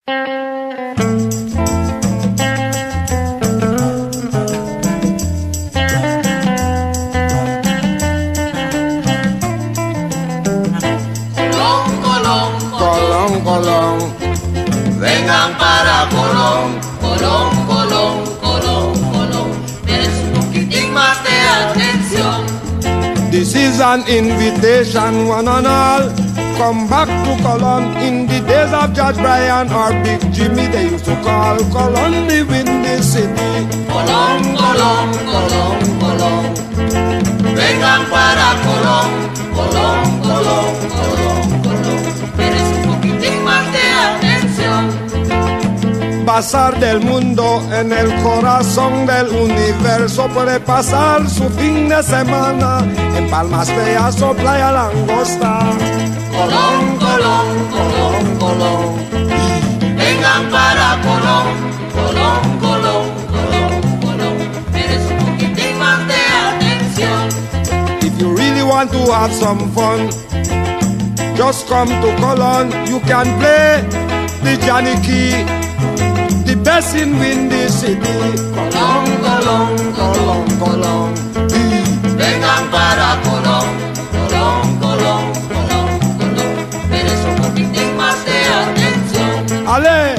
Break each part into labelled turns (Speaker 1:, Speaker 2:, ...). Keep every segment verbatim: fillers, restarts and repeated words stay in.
Speaker 1: Vengan para Colón, Colón, Colón, Colón, Colón. Tienes un poquitín más de atención.
Speaker 2: This is an invitation, one and all. Come back to Colón. In the days of Judge Brian or Big Jimmy, they used to call Colón the windy city.
Speaker 1: Colón, Colón, Colón, Colón. Vengan para Colón, Colón, Colón, Colón, Colón. Tienes un poquitín más de atención.
Speaker 2: Pasar del mundo en el corazón del universo, puede pasar su fin de semana en Palmas Feas o Playa Langosta.
Speaker 1: Colón, Colón, Colón, Colón. Vengan para Colón, Colón, Colón, Colón, Colón. Tienes un poquitín más de atención.
Speaker 2: If you really want to have some fun, just come to Colón. You can play the Johnny Key, the best in Windy City.
Speaker 1: Colón, Colón, Colón, Colón. Vengan para Colón, Colón, Colón, Colón, Colón. Tienes un poquitín más de atención.
Speaker 2: ¡Ale!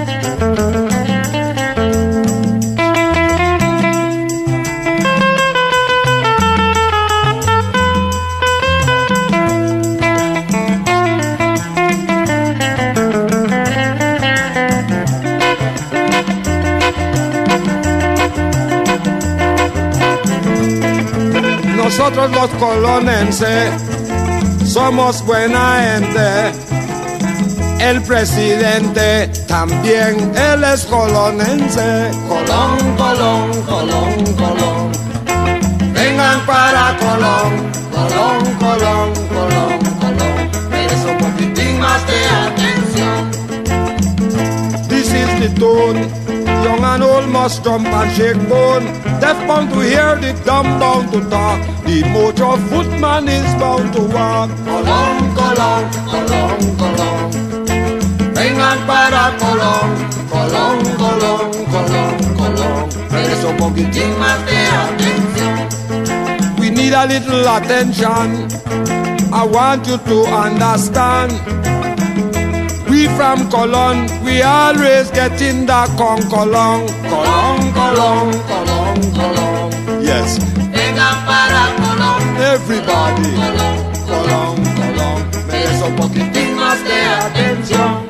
Speaker 2: Nosotros los colonenses somos buena gente. El presidente también, él es colonense.
Speaker 1: Colón, Colón, Colón, Colón. Vengan para Colón, Colón, Colón, Colón, Colón. Tienes un poquitín más de atención.
Speaker 2: This is the tune. Young and old must jump and shake bone. Deaf bound to hear, the dumb bound to talk. The motor footman is bound to walk.
Speaker 1: Colón, Colón, Colón, Colón. Vengan para Colón, Colón, Colón, Colón, Colón. Tienes un poquitín más de atención.
Speaker 2: We need a little attention. I want you to understand. We from Colón, we always get in the con Colón.
Speaker 1: Colón, Colón, Colón, Colón.
Speaker 2: Yes.
Speaker 1: Vengan para Colón.
Speaker 2: Everybody.
Speaker 1: Colón, Colón, Colón. Tienes un poquitín más de atención.